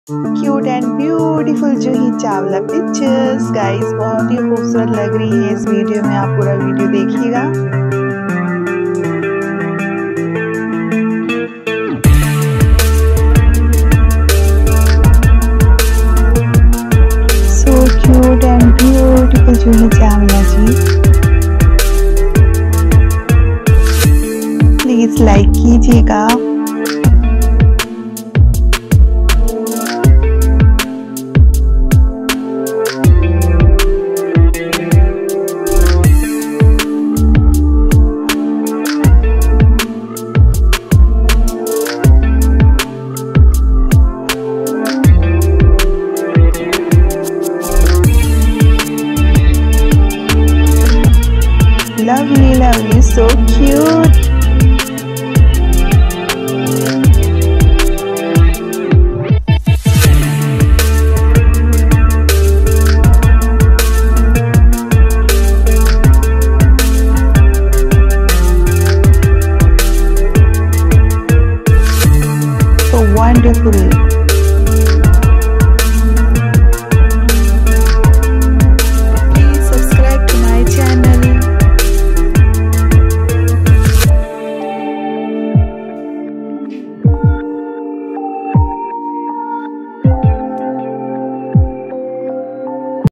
Cute and beautiful Juhi Chawla pictures guys बहुत ही खूबसूरत लग रही है। इस वीडियो में आप पूरा वीडियो देखिएगा। So cute and beautiful Juhi Chawla ji, please like कीजिएगा। Lovely, so cute. So wonderful.